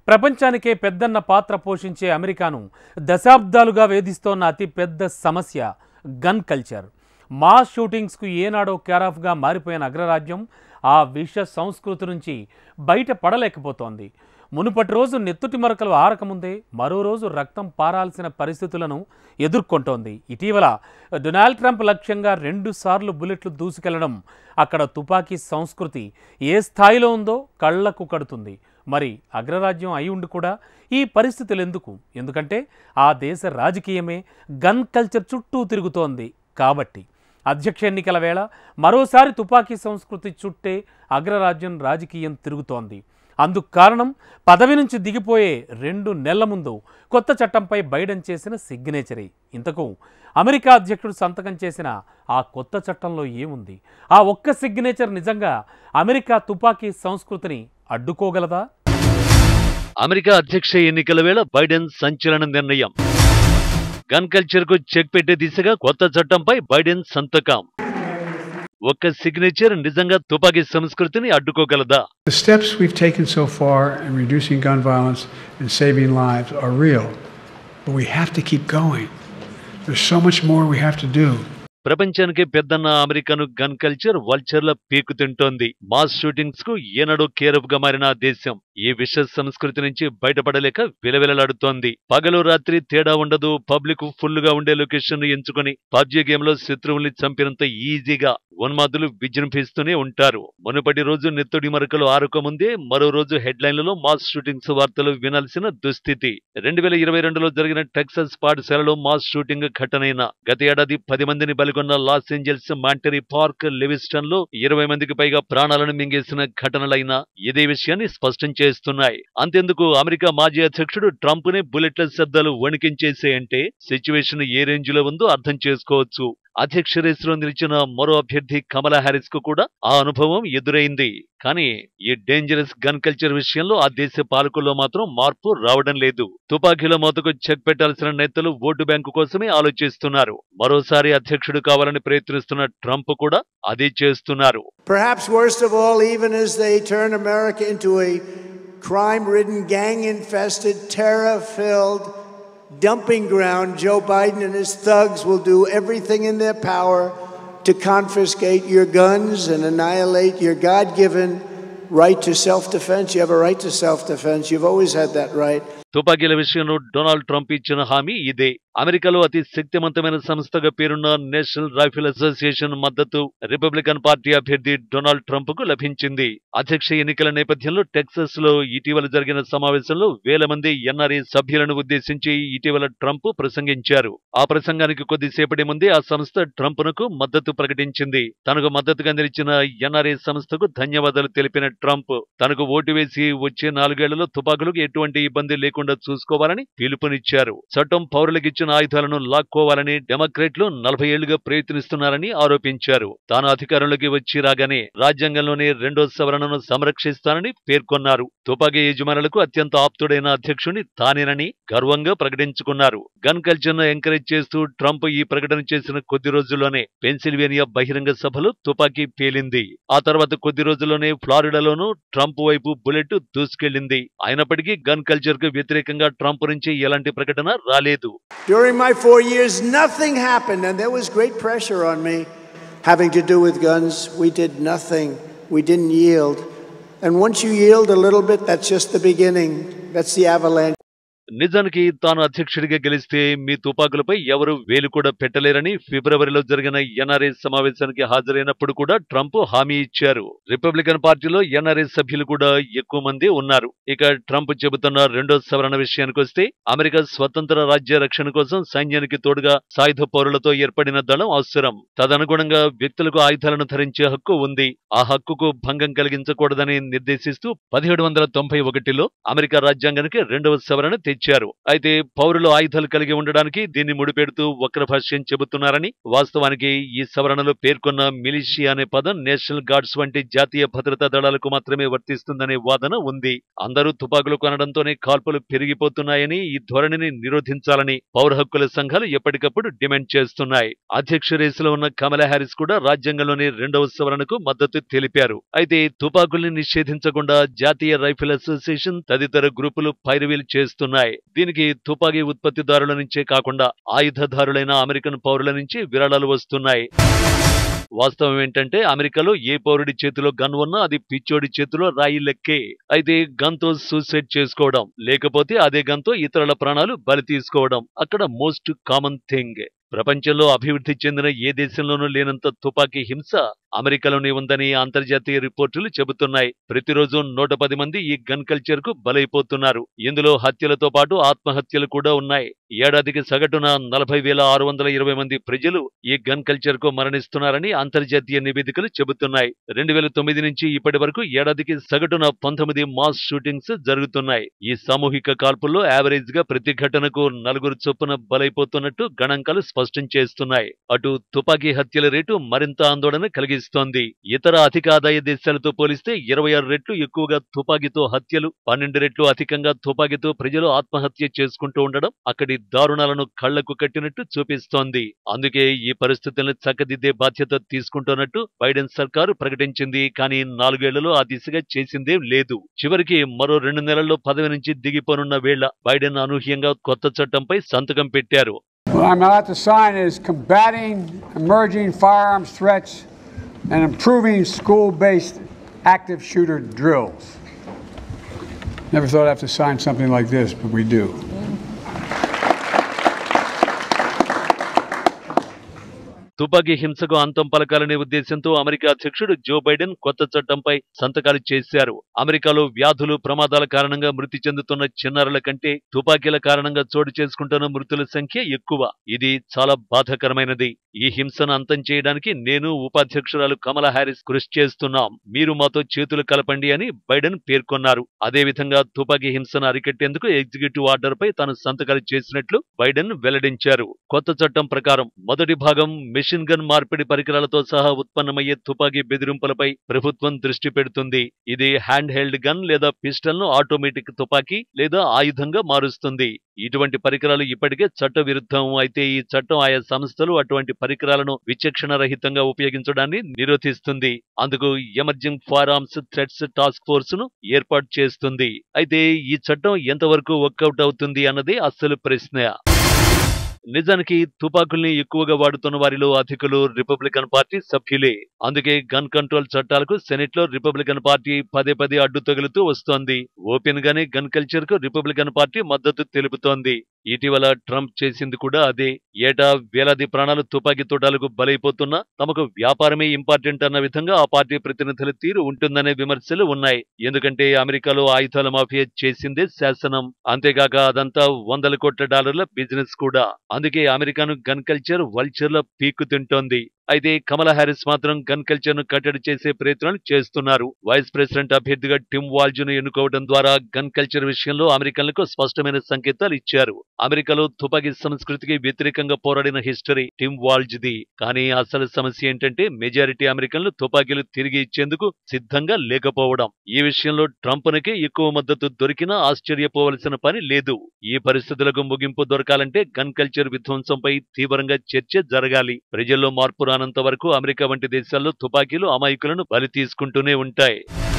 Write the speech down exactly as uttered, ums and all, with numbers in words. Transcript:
ప్రపంచానికే పెద్దన్న పాత్ర పోషించే అమెరికాను దశాబ్దాలుగా వేధిస్తోన్న అతి పెద్ద సమస్య గన్ కల్చర్. మాస్ షూటింగ్స్కు ఏనాడో కేరాఫ్గా మారిపోయిన అగ్రరాజ్యం ఆ విష సంస్కృతి నుంచి బయట పడలేకపోతోంది. మునుపటి రోజు నెత్తుటి మరకలు ఆరకముందే మరో రోజు రక్తం పారాల్సిన పరిస్థితులను ఎదుర్కొంటోంది. ఇటీవల డొనాల్డ్ ట్రంప్ లక్ష్యంగా రెండు సార్లు బుల్లెట్లు దూసుకెళ్లడం అక్కడ తుపాకీ సంస్కృతి ఏ స్థాయిలో ఉందో కళ్లకు కడుతుంది. మరి అగ్రరాజ్యం అయి ఉండి కూడా ఈ పరిస్థితులు ఎందుకు? ఎందుకంటే ఆ దేశ రాజకీయమే గన్ కల్చర్ చుట్టూ తిరుగుతోంది కాబట్టి. అధ్యక్ష ఎన్నికల వేళ మరోసారి తుపాకీ సంస్కృతి చుట్టే అగ్రరాజ్యం రాజకీయం తిరుగుతోంది. అందుకు కారణం పదవి నుంచి దిగిపోయే రెండు నెలల ముందు కొత్త చట్టంపై బైడెన్ చేసిన సిగ్నేచరే. ఇంతకు అమెరికా అధ్యక్షుడు సంతకం చేసిన ఆ కొత్త చట్టంలో ఏముంది? ఆ ఒక్క సిగ్నేచర్ నిజంగా అమెరికా తుపాకీ సంస్కృతిని అడ్డుకోగలదా? అమెరికా అధ్యక్ష ఎన్నికల వేళ బైడెన్ సంచలన నిర్ణయం. గన్ కల్చర్ కు చెక్ పెట్టే దిశగా కొత్త చట్టంపై బైడెన్ సంతకం. ఒక్క సిగ్నేచర్ నిజంగా తుపాకీ సంస్కృతిని అడ్డుకోగలదా? The steps we've taken so far in reducing gun violence and saving lives are real, but we have to keep going. There's so much more we have to do. ప్రపంచానికి పెద్దన్న అమెరికాను gun culture వల్చర్ల పీకు తింటోంది. Mass shootings కు ఏనాడో care of గా మారిన ఆ దేశం ఈ విష సంస్కృతి నుంచి బయటపడలేక విలవిలలాడుతోంది. పగలు రాత్రి తేడా ఉండదు. పబ్లిక్ ఫుల్ గా ఉండే లొకేషన్ ఎంచుకుని పబ్జీ గేమ్ లో శత్రువుల్ని చంపినంత ఈజీగా ఉన్మాదులు విజృంభిస్తూనే ఉంటారు. మునుపటి రోజు నెత్తుడి మరకలు ఆరుకోముందే మరో రోజు హెడ్లైన్లలో మాస్ షూటింగ్స్ వార్తలు వినాల్సిన దుస్థితి. రెండు వేల ఇరవై రెండులో జరిగిన టెక్సాస్ పాఠశాలలో మాస్ షూటింగ్ ఘటనైన గత ఏడాది పది మందిని బలిగొన్న Los Angeles Monterey Park Livingston లో ఇరవై మందికి పైగా ప్రాణాలను మింగేసిన ఘటనలైనా ఇదే విషయాన్ని స్పష్టం చేస్తున్నాయి. అంతెందుకు అమెరికా మాజీ అధ్యక్షుడు ట్రంప్ నే బుల్లెట్ల శబ్దాలు వణికించేసే అంటే సిచ్యువేషన్ ఏ రేంజ్ లో ఉందో అర్థం చేసుకోవచ్చు. అధ్యక్ష రేసులో నిలిచిన మరో అభ్యర్థి కమలా హ్యారిస్ కు కూడా ఆ అనుభవం ఎదురైంది. కానీ ఈ డేంజరస్ గన్ కల్చర్ విషయంలో ఆ దేశ పాలకుల్లో మాత్రం మార్పు రావడం లేదు. తుపాకీల మోతకు చెక్ పెట్టాల్సిన నేతలు ఓటు బ్యాంకు కోసమే ఆలోచిస్తున్నారు. మరోసారి అధ్యక్షుడు కావాలని ప్రయత్నిస్తున్న ట్రంప్ కూడా అదే చేస్తున్నారు. Perhaps worst of all, even as they turn America into a crime-ridden, gang-infested, terror-filled dumping ground, Joe Biden and his thugs will do everything in their power to confiscate your guns and annihilate your God-given right to self-defense. You have a right to self-defense. You've always had that right. తుపాకీల విషయంలో Donald Trump ఇచ్చిన హామీ ఇదే. అమెరికాలో అతి శక్తివంతమైన సంస్థగా పేరున్న National Rifle Association మద్దతు రిపబ్లికన్ పార్టీ అభ్యర్థి డొనాల్డ్ ట్రంప్ కు లభించింది. అధ్యక్ష ఎన్నికల నేపథ్యంలో టెక్సాస్ లో ఇటీవల జరిగిన సమావేశంలో వేల మంది ఎన్ఆర్ఏ సభ్యులను ఉద్దేశించి ఇటీవల ట్రంప్ ప్రసంగించారు. ఆ ప్రసంగానికి కొద్దిసేపటి ముందే ఆ సంస్థ ట్రంప్ నకు మద్దతు ప్రకటించింది. తనకు మద్దతుగా నిలిచిన ఎన్ఆర్ఏ సంస్థకు ధన్యవాదాలు తెలిపిన ట్రంప్ తనకు ఓటు వేసి వచ్చే నాలుగేళ్లలో తుపాకులకు ఎటువంటి ఇబ్బంది లేకుండా చూసుకోవాలని పిలుపునిచ్చారు. చట్టం పౌరులకు ఇచ్చిన ఆయుధాలను లాక్కోవాలని డెమోక్రేట్లు నలభై ఏళ్లుగా ప్రయత్నిస్తున్నారని ఆరోపించారు. తాను అధికారంలోకి వచ్చి రాగానే రాజ్యాంగంలోనే రెండో సవరణను సంరక్షిస్తానని పేర్కొన్నారు. తుపాకీ యజమానులకు అత్యంత ఆప్తుడైన అధ్యక్షుని తానేనని గర్వంగా ప్రకటించుకున్నారు. గన్ కల్చర్ ను ఎంకరేజ్ చేస్తూ ట్రంప్ ఈ ప్రకటన చేసిన కొద్ది రోజుల్లోనే పెన్సిల్వేనియా బహిరంగ సభలో తుపాకీ పేలింది. ఆ తర్వాత కొద్ది రోజుల్లోనే ఫ్లారిడాలోనూ ట్రంప్ వైపు బుల్లెట్ దూసుకెళ్లింది. అయినప్పటికీ గన్ కల్చర్ కు వ్యతిరేకంగా ట్రంప్ నుంచి ఎలాంటి ప్రకటన రాలేదు. During my four years, nothing happened, and there was great pressure on me having to do with guns. We did nothing. We didn't yield. And once you yield a little bit, that's just the beginning. That's the avalanche. నిజానికి తాను అధ్యక్షుడిగా గెలిస్తే మీ తుపాకులపై ఎవరు వేలు కూడా పెట్టలేరని ఫిబ్రవరిలో జరిగిన NRA సమావేశానికి హాజరైనప్పుడు కూడా ట్రంప్ హామీ ఇచ్చారు. రిపబ్లికన్ పార్టీలో ఎన్ఆర్ఏ సభ్యులు కూడా ఎక్కువ మంది ఉన్నారు. ఇక ట్రంప్ చెబుతున్న రెండో సవరణ విషయానికి వస్తే అమెరికా స్వతంత్ర రాజ్య రక్షణ కోసం సైన్యానికి తోడుగా సాయుధ పౌరులతో ఏర్పడిన దళం అవసరం. తదనుగుణంగా వ్యక్తులకు ఆయుధాలను ధరించే హక్కు ఉంది. ఆ హక్కుకు భంగం కలిగించకూడదని నిర్దేశిస్తూ పదిహేడు వందల తొంభై ఒకటిలో అమెరికా రాజ్యాంగానికి రెండవ సవరణ పిలుపునిచ్చారు. అయితే పౌరులు ఆయుధాలు కలిగి ఉండడానికి దీన్ని ముడిపెడుతూ వక్ర భాష్యం చెబుతున్నారని, వాస్తవానికి ఈ సవరణలో పేర్కొన్న మిలిషియా అనే పదం నేషనల్ గార్డ్స్ వంటి జాతీయ భద్రతా దళాలకు మాత్రమే వర్తిస్తుందనే వాదన ఉంది. అందరూ తుపాకులు కొనడంతోనే కాల్పులు పెరిగిపోతున్నాయని, ఈ ధోరణిని నిరోధించాలని పౌర హక్కుల సంఘాలు ఎప్పటికప్పుడు డిమాండ్ చేస్తున్నాయి. అధ్యక్ష రేసులో ఉన్న కమలా హ్యారిస్ కూడా రాజ్యాంగంలోని రెండవ సవరణకు మద్దతు తెలిపారు. అయితే తుపాకుల్ని నిషేధించకుండా జాతీయ రైఫిల్ అసోసియేషన్ తదితర గ్రూపులు పైరవీలు చేస్తున్నాయి. దీనికి తుపాకీ ఉత్పత్తిదారుల నుంచే కాకుండా ఆయుధదారులైన అమెరికన్ పౌరుల నుంచి విరాళాలు వస్తున్నాయి. వాస్తవం ఏంటంటే అమెరికాలో ఏ పౌరుడి చేతిలో గన్ ఉన్నా అది పిచ్చోడి చేతిలో రాయి లెక్కే. అయితే గన్ తో సూసైడ్ చేసుకోవడం, లేకపోతే అదే గన్ తో ఇతరుల ప్రాణాలు బలి తీసుకోవడం అక్కడ మోస్ట్ కామన్ థింగ్. ప్రపంచంలో అభివృద్ధి చెందిన ఏ దేశంలోనూ లేనంత తుపాకీ హింస అమెరికాలోనే ఉందని అంతర్జాతీయ రిపోర్టులు చెబుతున్నాయి. ప్రతిరోజు నూట పది మంది ఈ గన్ కల్చర్ కు బలైపోతున్నారు. ఇందులో హత్యలతో పాటు ఆత్మహత్యలు కూడా ఉన్నాయి. ఏడాదికి సగటున నలభై వేల ఆరు వందల ఇరవై మంది ప్రజలు ఈ గన్ కల్చర్ కు మరణిస్తున్నారని అంతర్జాతీయ నివేదికలు చెబుతున్నాయి. రెండు వేల తొమ్మిది నుంచి ఇప్పటి వరకు ఏడాదికి సగటున పంతొమ్మిది మాస్ షూటింగ్స్ జరుగుతున్నాయి. ఈ సామూహిక కాల్పుల్లో యావరేజ్ గా ప్రతి ఘటనకు నలుగురు చొప్పున బలైపోతున్నట్టు గణాంకాలు స్పష్టం చేస్తున్నాయి. అటు తుపాకీ హత్యల రేటు మరింత ఆందోళన కలిగిస్తోంది. ఇతర అధిక ఆదాయ దేశాలతో పోలిస్తే ఇరవై ఆరు రెట్లు ఎక్కువగా తుపాకీతో హత్యలు, పన్నెండు రెట్లు అధికంగా తుపాకీతో ప్రజలు ఆత్మహత్య చేసుకుంటూ ఉండడం అక్కడి దారుణాలను కళ్లకు కట్టినట్టు చూపిస్తోంది. అందుకే ఈ పరిస్థితులను చక్కదిద్దే బాధ్యత తీసుకుంటున్నట్టు బైడెన్ సర్కారు ప్రకటించింది. కానీ నాలుగేళ్లలో ఆ దిశగా చేసిందేం లేదు. చివరికి మరో రెండు నెలల్లో పదవి నుంచి దిగిపోనున్న వేళ బైడెన్ అనూహ్యంగా కొత్త చట్టంపై సంతకం పెట్టారు. What I'm about to sign is combating emerging firearms threats and improving school-based active shooter drills. Never thought I'd have to sign something like this, but we do. తుపాకీ హింసకు అంతం పలకాలనే ఉద్దేశంతో అమెరికా అధ్యక్షుడు జో బైడెన్ కొత్త చట్టంపై సంతకాలు చేశారు. అమెరికాలో వ్యాధులు, ప్రమాదాల కారణంగా మృతి చెందుతున్న చిన్నారుల కంటే తుపాకీల కారణంగా చోటు చేసుకుంటున్న మృతుల సంఖ్య ఎక్కువ. ఇది చాలా బాధాకరమైనది. ఈ హింసను అంతం చేయడానికి నేను, ఉపాధ్యక్షురాలు కమలా హ్యారిస్ కృషి చేస్తున్నాం. మీరు మాతో చేతులు కలపండి అని బైడెన్ పేర్కొన్నారు. అదేవిధంగా తుపాకీ హింసను అరికట్టేందుకు ఎగ్జిక్యూటివ్ ఆర్డర్ పై తాను సంతకాలు చేసినట్లు బైడెన్ వెల్లడించారు. కొత్త చట్టం ప్రకారం మొదటి భాగం మిషన్ గన్ మార్పిడి పరికరాలతో సహా ఉత్పన్నమయ్యే తుపాకీ బెదిరింపులపై ప్రభుత్వం దృష్టి పెడుతుంది. ఇది హ్యాండ్ హెల్డ్ గన్ లేదా పిస్టల్ ను ఆటోమేటిక్ తుపాకీ లేదా ఆయుధంగా మారుస్తుంది. ఇటువంటి పరికరాలు ఇప్పటికే చట్ట విరుద్ధం. అయితే ఈ చట్టం ఆయా సంస్థలు అటువంటి పరికరాలను విచక్షణ రహితంగా ఉపయోగించడాన్ని నిరోధిస్తుంది. అందుకు emerging fire arms threats task force ను ఏర్పాటు చేస్తుంది. అయితే ఈ చట్టం ఎంతవరకు వర్కౌట్ అవుతుంది అన్నదే అసలు ప్రశ్న. నిజానికి తుపాకుల్ని ఎక్కువగా వాడుతున్న వారిలో అధికులు రిపబ్లికన్ పార్టీ సభ్యులే. అందుకే గన్ కంట్రోల్ చట్టాలకు సెనెట్ లో రిపబ్లికన్ పార్టీ పదే పదే అడ్డు తగులుతూ వస్తోంది. ఓపెన్ గానే గన్ కల్చర్ కు రిపబ్లికన్ పార్టీ మద్దతు తెలుపుతోంది. ఇటీవల ట్రంప్ చేసింది కూడా అదే. ఏటా వేలాది ప్రాణాలు తుపాకీ తోటాలకు బలైపోతున్నా తమకు వ్యాపారమే ఇంపార్టెంట్ అన్న విధంగా ఆ పార్టీ ప్రతినిధుల తీరు ఉంటుందనే విమర్శలు ఉన్నాయి. ఎందుకంటే అమెరికాలో ఆయుధాల మాఫియా చేసిందే శాసనం. అంతేగాక అదంతా వందల కోట్ల డాలర్ల బిజినెస్ కూడా. అందుకే అమెరికాను గన్ కల్చర్ వల్చర్ ల పీక్కు తింటోంది. అయితే కమలా హ్యారిస్ మాత్రం గన్ కల్చర్ ను కట్టడి చేసే ప్రయత్నాలు చేస్తున్నారు. వైస్ ప్రెసిడెంట్ అభ్యర్థిగా టిమ్ వాల్జ్ ను ఎన్నుకోవడం ద్వారా గన్ కల్చర్ విషయంలో అమెరికన్లకు స్పష్టమైన సంకేతాలు ఇచ్చారు. అమెరికాలో తుపాకీ సంస్కృతికి వ్యతిరేకంగా పోరాడిన హిస్టరీ టిమ్ వాల్జ్ ది. కానీ అసలు సమస్య ఏంటంటే మెజారిటీ అమెరికన్లు తుపాకీలు తిరిగి ఇచ్చేందుకు సిద్ధంగా లేకపోవడం. ఈ విషయంలో ట్రంప్నకే ఎక్కువ మద్దతు దొరికినా ఆశ్చర్యపోవలసిన పని లేదు. ఈ పరిస్థితులకు ముగింపు దొరకాలంటే గన్ కల్చర్ విధ్వంసంపై తీవ్రంగా చర్చ జరగాలి. ప్రజల్లో మార్పు రానంత వరకు అమెరికా వంటి దేశాల్లో తుపాకీలు అమాయకులను బలి తీసుకుంటూనే ఉంటాయి.